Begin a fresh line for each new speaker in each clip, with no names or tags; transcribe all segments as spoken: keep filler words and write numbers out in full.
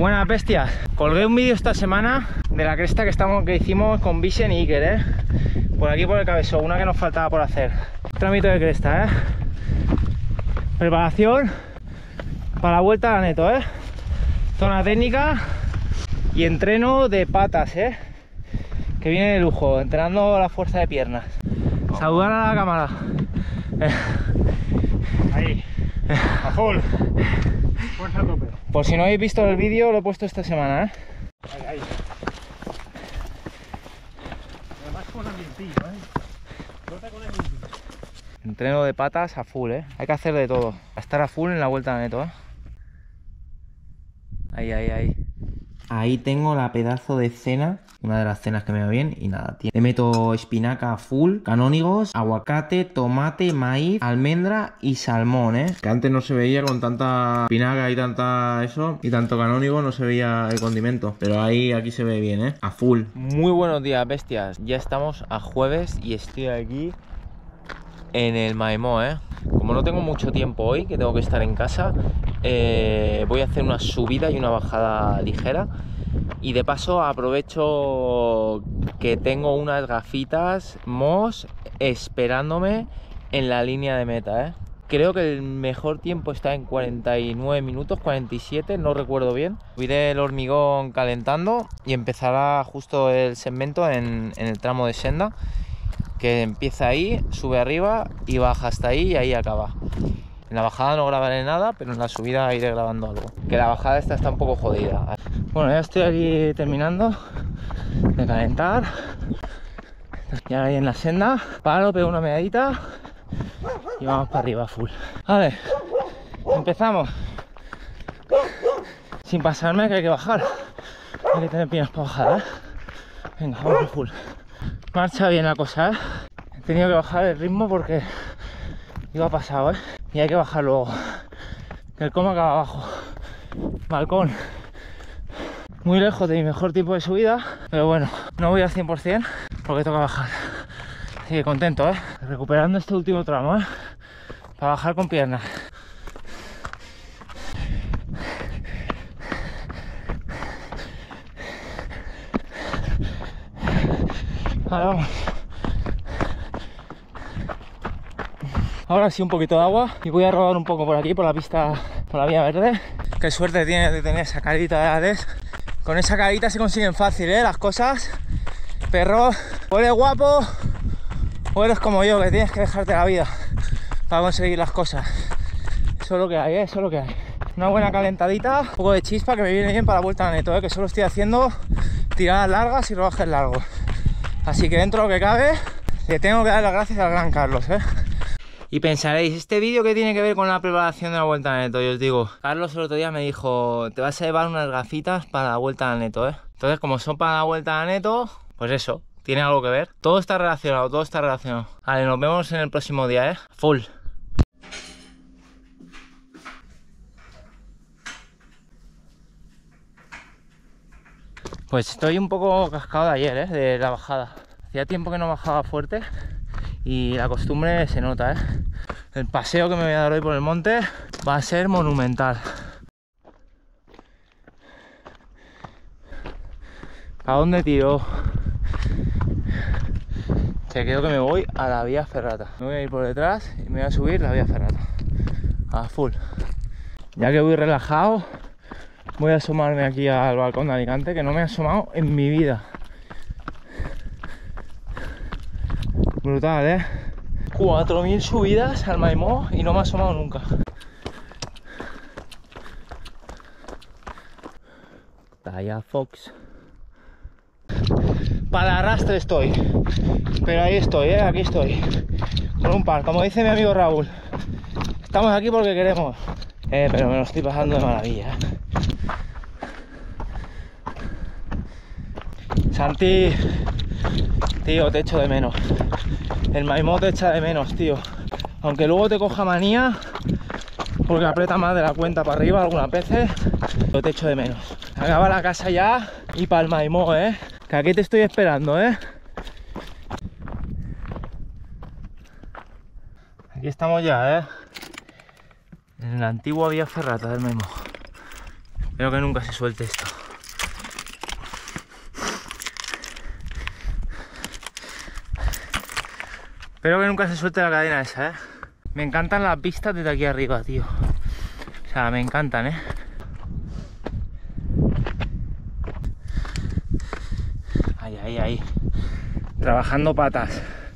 Buenas bestias, colgué un vídeo esta semana de la cresta que, estamos, que hicimos con Vision y Iker, ¿eh? Por aquí por el cabezón, una que nos faltaba por hacer. Trámite de cresta, ¿eh? Preparación para la vuelta a la neto, ¿eh? Zona técnica y entreno de patas, ¿eh? Que viene de lujo, entrenando la fuerza de piernas. Saludar a la cámara. Eh.
Ahí, a full. Fuerza a tope.
Por si no habéis visto el vídeo, lo he puesto esta semana, ¿eh?
Ahí, ahí. Además con ambientillo, ¿eh? Trota con ambientillo.
Entreno de patas a full, ¿eh? Hay que hacer de todo. A estar a full en la vuelta a la neto, ¿eh? Ahí, ahí, ahí. Ahí tengo la pedazo de cena, una de las cenas que me va bien y nada, tío. Le meto espinaca a full, canónigos, aguacate, tomate, maíz, almendra y salmón, ¿eh? Que antes no se veía con tanta espinaca y tanta eso, y tanto canónigo no se veía el condimento. Pero ahí, aquí se ve bien, ¿eh? A full. Muy buenos días, bestias. Ya estamos a jueves y estoy aquí en el Maimó, ¿eh? Como no tengo mucho tiempo hoy, que tengo que estar en casa, eh, voy a hacer una subida y una bajada ligera. Y de paso aprovecho que tengo unas gafitas Moss esperándome en la línea de meta, ¿eh? Creo que el mejor tiempo está en cuarenta y nueve minutos, cuarenta y siete, no recuerdo bien. Subiré el hormigón calentando y empezará justo el segmento en, en el tramo de senda, que empieza ahí, sube arriba y baja hasta ahí y ahí acaba. En la bajada no grabaré nada, pero en la subida iré grabando algo. Que la bajada esta está un poco jodida. Bueno, ya estoy aquí terminando de calentar. Ya ahí en la senda, paro, pego una medallita y vamos para arriba full. Vale, empezamos. Sin pasarme que hay que bajar. Hay que tener piernas para bajar, ¿eh? Venga, vamos a full. Marcha bien la cosa, ¿eh? He tenido que bajar el ritmo porque iba pasado, ¿eh? Y hay que bajar luego. Que el coma acaba abajo. Balcón. Muy lejos de mi mejor tiempo de subida, pero bueno, no voy al cien por cien porque toca bajar. Así que contento, ¿eh? Recuperando este último tramo, ¿eh? Para bajar con piernas. Vale, vamos. Ahora sí un poquito de agua y voy a rodar un poco por aquí, por la pista, por la vía verde. Qué suerte tiene de tener esa carita de Hades. Con esa carita se consiguen fácil, ¿eh? Las cosas. Perro, o eres guapo o eres como yo, que tienes que dejarte la vida para conseguir las cosas. Eso es lo que hay, ¿eh? Eso es lo que hay. Una buena calentadita, un poco de chispa que me viene bien para la vuelta a la neto, ¿eh? Que solo estoy haciendo tiradas largas y rodajes largos. Así que dentro de lo que cabe, le tengo que dar las gracias al gran Carlos, ¿eh? Y pensaréis, ¿este vídeo qué tiene que ver con la preparación de la vuelta a la neto? Y os digo, Carlos el otro día me dijo, te vas a llevar unas gafitas para la vuelta a la neto, ¿eh? Entonces, como son para la vuelta a la neto, pues eso, tiene algo que ver. Todo está relacionado, todo está relacionado. Vale, nos vemos en el próximo día, ¿eh? Full. Pues estoy un poco cascado de ayer, ¿eh? De la bajada. Hacía tiempo que no bajaba fuerte y la costumbre se nota, ¿eh? El paseo que me voy a dar hoy por el monte va a ser monumental. ¿A dónde tiro? Que creo que me voy a la vía ferrata. Me voy a ir por detrás y me voy a subir la vía ferrata. A full. Ya que voy relajado, voy a asomarme aquí al balcón de Alicante, que no me he asomado en mi vida. Brutal, ¿eh? cuatro mil subidas al Maimó y no me ha asomado nunca. Talla Fox. Para arrastre estoy. Pero ahí estoy, ¿eh? Aquí estoy. Con un par, como dice mi amigo Raúl. Estamos aquí porque queremos. Eh, pero me lo estoy pasando de maravilla, ¿eh? Santi, tío, te echo de menos. El Maimó te echa de menos, tío. Aunque luego te coja manía, porque aprieta más de la cuenta para arriba algunas veces, pero te echo de menos. Acaba la casa ya y para el Maimó, ¿eh? Que aquí te estoy esperando, ¿eh? Aquí estamos ya, ¿eh? En la antigua vía ferrata del Maimó. Espero que nunca se suelte esto. Espero que nunca se suelte la cadena esa, ¿eh? Me encantan las vistas desde aquí arriba, tío. O sea, me encantan, ¿eh? Ahí, ahí, ahí. Trabajando patas.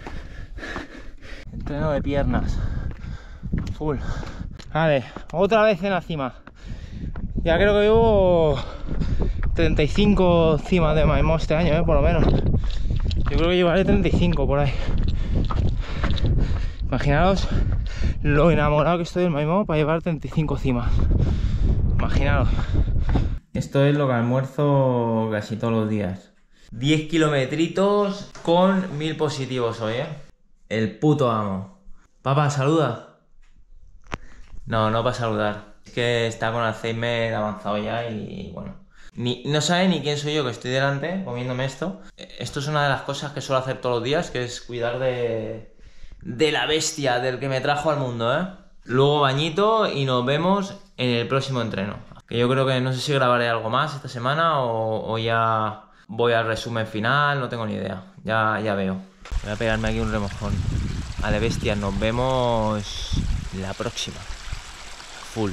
Entreno de piernas. Full. Vale, otra vez en la cima. Ya creo que llevo treinta y cinco cimas de Maimó este año, ¿eh? Por lo menos. Yo creo que llevaré treinta y cinco por ahí. Imaginaros lo enamorado que estoy del Maimó para llevar treinta y cinco cimas. Imaginaros. Esto es lo que almuerzo casi todos los días. diez kilometritos con mil positivos hoy, ¿eh? El puto amo. Papá, saluda. No, no para saludar. Es que está con Alzheimer avanzado ya y bueno. Ni, no sabe ni quién soy yo que estoy delante comiéndome esto. Esto es una de las cosas que suelo hacer todos los días, que es cuidar de... de la bestia, del que me trajo al mundo, ¿eh? Luego bañito y nos vemos en el próximo entreno. Que yo creo que no sé si grabaré algo más esta semana o, o ya voy al resumen final, no tengo ni idea. Ya, ya veo. Voy a pegarme aquí un remojón. Vale, bestia, nos vemos la próxima. Full.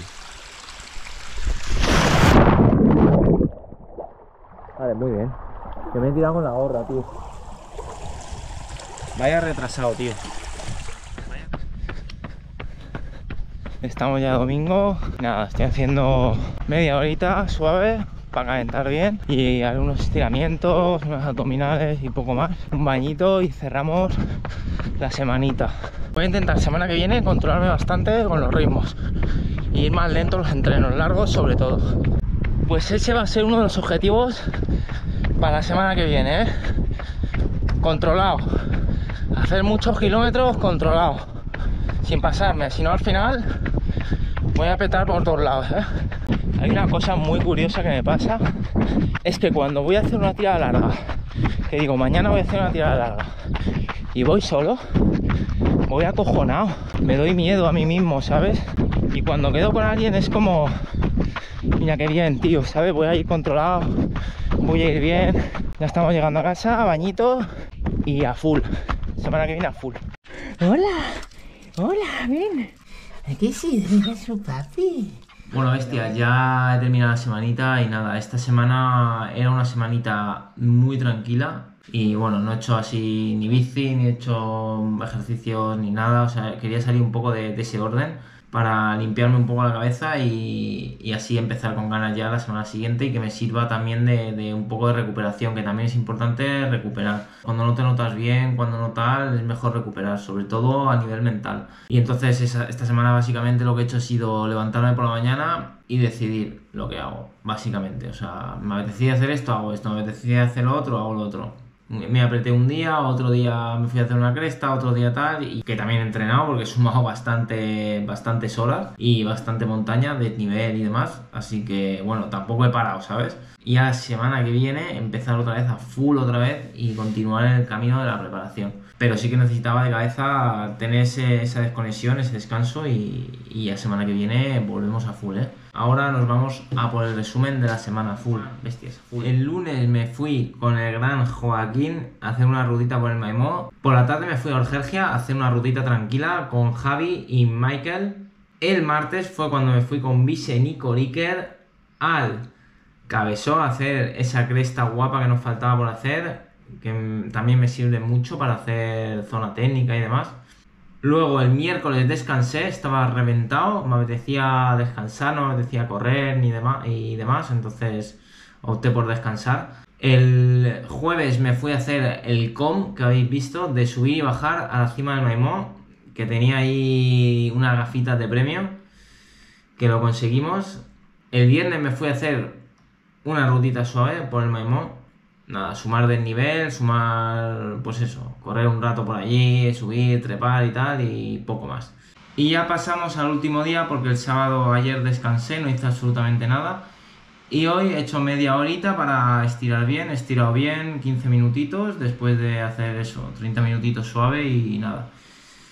Vale, muy bien. Que me he tirado con la gorra, tío. Vaya retrasado, tío. Estamos ya domingo. Nada, estoy haciendo media horita suave para calentar bien y haré unos estiramientos, unos abdominales y poco más. Un bañito y cerramos la semanita. Voy a intentar semana que viene controlarme bastante con los ritmos y ir más lento los entrenos largos sobre todo. Pues ese va a ser uno de los objetivos para la semana que viene, ¿eh? Controlado. Hacer muchos kilómetros controlado. Sin pasarme, si no al final voy a petar por todos lados, ¿eh? Hay una cosa muy curiosa que me pasa, es que cuando voy a hacer una tirada larga, que digo mañana voy a hacer una tirada larga y voy solo, voy acojonado, me doy miedo a mí mismo, ¿sabes? Y cuando quedo con alguien es como, mira qué bien, tío, ¿sabes? Voy a ir controlado, voy a ir bien. Ya estamos llegando a casa, bañito y a full, semana que viene a full.
Hola. Hola, ven. Aquí sí, mira su papi.
Bueno, bestia, ya he terminado la semanita y nada, esta semana era una semanita muy tranquila y bueno, no he hecho así ni bici, ni he hecho ejercicios ni nada, o sea, quería salir un poco de, de ese orden para limpiarme un poco la cabeza y, y así empezar con ganas ya la semana siguiente y que me sirva también de, de un poco de recuperación, que también es importante recuperar. Cuando no te notas bien, cuando no tal, es mejor recuperar, sobre todo a nivel mental. Y entonces esa, esta semana básicamente lo que he hecho ha sido levantarme por la mañana y decidir lo que hago, básicamente. O sea, me apetecía hacer esto, hago esto, me apetecía hacer lo otro, hago lo otro. Me apreté un día, otro día me fui a hacer una cresta, otro día tal, y que también he entrenado porque he sumado bastante, bastantes horas y bastante montaña de nivel y demás, así que bueno, tampoco he parado, ¿sabes? Y a la semana que viene empezar otra vez a full otra vez y continuar en el camino de la preparación. Pero sí que necesitaba de cabeza tener ese, esa desconexión, ese descanso y, y la semana que viene volvemos a full, ¿eh? Ahora nos vamos a por el resumen de la semana full, bestias, full. El lunes me fui con el gran Joaquín a hacer una rutita por el Maimó. Por la tarde me fui a Orgergia a hacer una rutita tranquila con Javi y Michael. El martes fue cuando me fui con Vise Nico Riker al Cabezón a hacer esa cresta guapa que nos faltaba por hacer, que también me sirve mucho para hacer zona técnica y demás. Luego el miércoles descansé, estaba reventado, me apetecía descansar, no me apetecía correr ni demás, y demás, entonces opté por descansar. El jueves me fui a hacer el com que habéis visto, de subir y bajar a la cima del Maimó, que tenía ahí unas gafitas de premio, que lo conseguimos. El viernes me fui a hacer una rutita suave por el Maimó. Nada, sumar desnivel, sumar, pues eso, correr un rato por allí, subir, trepar y tal, y poco más. Y ya pasamos al último día porque el sábado ayer descansé, no hice absolutamente nada. Y hoy he hecho media horita para estirar bien, he estirado bien, quince minutitos, después de hacer eso, treinta minutitos suave y nada.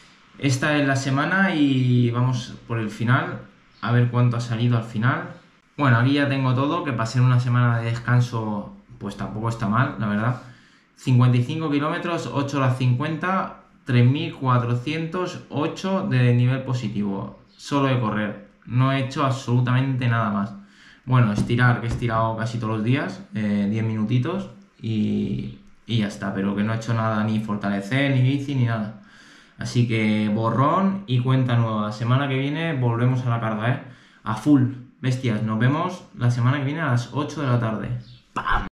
Esta es la semana y vamos por el final, a ver cuánto ha salido al final. Bueno, aquí ya tengo todo, que pasé una semana de descanso, pues tampoco está mal, la verdad. cincuenta y cinco kilómetros, ocho horas cincuenta, tres mil cuatrocientos ocho de nivel positivo. Solo de correr, no he hecho absolutamente nada más. Bueno, estirar, que he estirado casi todos los días, eh, diez minutitos y, y ya está, pero que no he hecho nada, ni fortalecer, ni bici, ni nada. Así que borrón y cuenta nueva. Semana que viene volvemos a la carga, ¿eh? A full. Bestias, nos vemos la semana que viene a las ocho de la tarde. ¡Pam!